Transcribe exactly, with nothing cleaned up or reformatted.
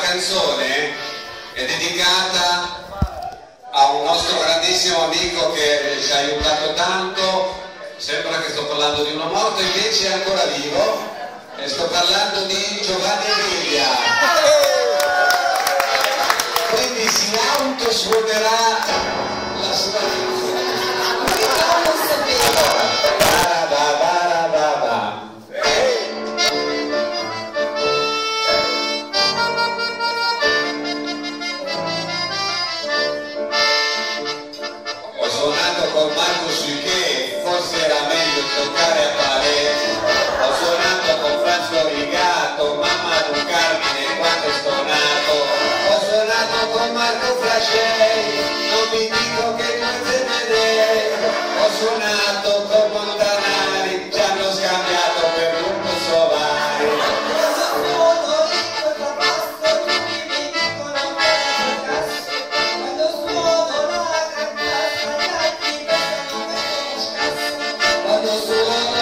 canzone è dedicata a un nostro grandissimo amico che ci ha aiutato tanto. Sembra che sto parlando di uno morto, invece è ancora vivo, e sto parlando di Giovanni Emilia. Quindi si autosuonerà la sua canzone. Ho suonato con Marco Suchet, forse era meglio giocare a palese. Ho suonato con Franz Lorigato, mamma d'un Carmine quando è stonato. Ho suonato con Marco Flashey, non vi dico che cose vedere. Ho suonato con Montanari, ci hanno scambiato per tutto Sovari. Quando suono